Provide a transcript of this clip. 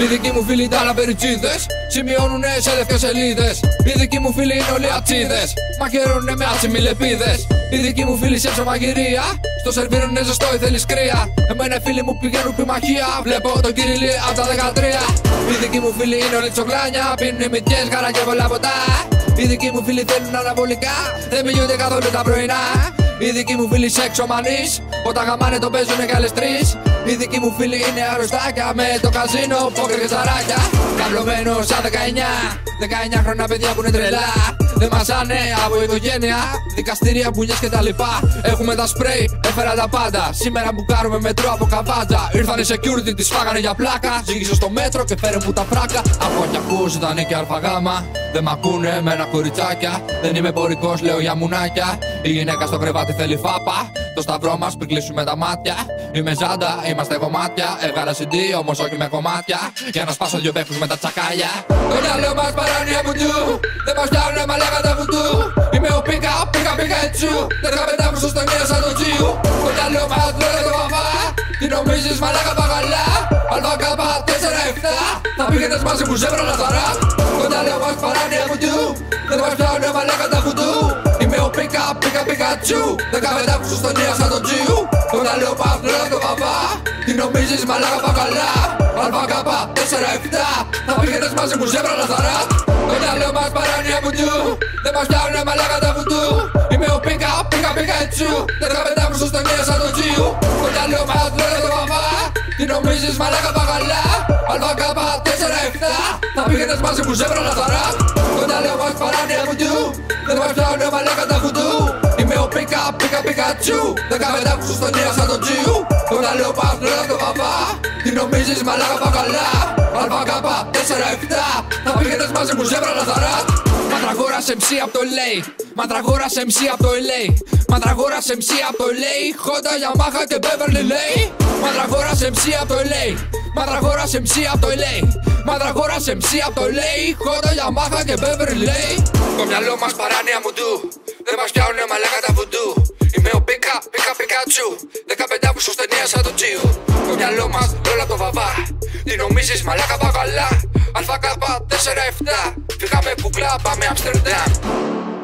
Οι δικοί μου φίλοι ήταν απεριτσίδες, σημειώνουνε σε λευκές σελίδες. Οι δικοί μου φίλοι είναι όλοι ατσίδες, μαχαιρώνουνε με ατσιμιλεπίδες. Οι δικοί μου φίλοι σε ψωμαγυρία, στο σερβίρ είναι ζεστό ή θέλεις κρύα. Εμένα οι φίλοι μου πηγαίνουν πιμαχία, βλέπω τον Κυρίλι απ' τα 13. Οι δικοί μου φίλοι είναι όλοι τσογλάνια, πίνουνε μυτιές, χαρά και πολλά ποτά. Οι δικοί μου φίλοι θέλουν αναβολικά, δεν μιλούνται καθόλου τα πρωινά. Οι δικοί μου φίλοι σεξομανείς, όταν γαμάνε το παίζουνε κι άλλες τρεις. Οι δικοί μου φίλοι είναι αρρωστάκια με το καζίνο, πόκερ και ζαράκια. Καυλωμένος σαν 19 χρόνια παιδιά που είναι τρελά. Δεν μαζάνε από οικογένεια, δικαστήρια, μπουνιές και τα λοιπά. Έχουμε τα σπρέι, έφερα τα πάντα. Σήμερα που κάνουμε μετρό από καβάτζα. Ήρθανε security, τις φάγανε για πλάκα. Ζήγησε στο μέτρο και φέρε μου τα φράκα. Από κι ακούς ήταν και αλφαγάμα. Δεν μ' ακούνε με ένα κοριτσάκια. Δεν είμαι πορικός, λέω για μουνάκια. Η γυναίκα στο κρεβάτι θέλει φάπα. Το σταυρό μας πριν κλείσουμε τα μάτια. Είμαι ζάντα, είμαστε κομμάτια. Έβγαλα CD όμως όχι με κομμάτια. Για να σπάσω δυο παίχτους με τα τσακάλια. Το μυαλό μας παράνοια βουντού. Δεν μας πιάνουνε μαλάκα τα βουντού. Είμαι ο πίκα, ετσού. 15 Αυγούστου στον νέα σαν τον Τζιου. Το μυαλό μας τρώει το βαβά. Τι νομίζεις μαλάκα παγαλά. Αλφακάπα 4-7. Θα πήγαινες μαζί μου ζεύρα να θαρά. Το μυαλό μας παράνοια βουντού. Δεν μας πιάνουνε μαλάκα τα βουντού. Είμαι ο πίκα, ετσού. 15 Αυγούστου στον νέα σαν τον Τζιου. Το μυαλό μας τρώει το βαβά. Τι νομίζεις μαλάκα παγαλά. Αλφακάπα 4-7. Θα πήγαινες μαζί μου ζεύρα να θαρά. Το μυαλό μας παράνοια βουντού. Δεν μας πιάνουνε μαλάκα τα βουντού. Είμαι ο πίκα, ετσού. 15 Αυγούστου στον νέα σαν τον Τζιου. Το μυαλό μας τρώει το βαβά. Τι νομίζεις μαλάκα παγαλά. Αλφακάπα 4-7. Θα πήγαινες μαζί μου ζεύρα να θαρά. Το μυαλό μας παράνοια βουντού. Δεν μας πιάνουνε μαλάκα τα βουντού. Είμαι ο πίκα, ετσού. 15 Αυγούστου στον νέα σαν τον Τζιου. Το μυαλό μας τρώει το βαβά. Τι νομίζεις μαλάκα παγαλά. Αλφακάπα 4-7. Θα πήγαινες μαζί μου ζεύρα να θαρά. Μαντραγόρας MC απ' το LA. Μαντραγόρας MC απ' το LA. Μαντραγόρας MC απ' το LA. Honda, Yamaha και Beverly Lay. Μαντραγόρας MC απ' το LA. Μαντραγόρας MC απ' το LA. Μαντραγόρας MC απ' το LA. Honda, Yamaha και Beverly Lay. Το μυαλό μας παράνοια μουντού. Δεν μας πιάνουνε μαλάκα τα βουντού. Είμαι ο πίκα, ετσού. 15 Αυγούστου στον νέα σαν τον Τζιου. Το μυαλό μας όλα το βαβά. Τι νομίζεις μαλάκα παγαλά. Αλφακάπα 4-7. Φύγαμε κουκλά, πάμε Αμστερντάμ.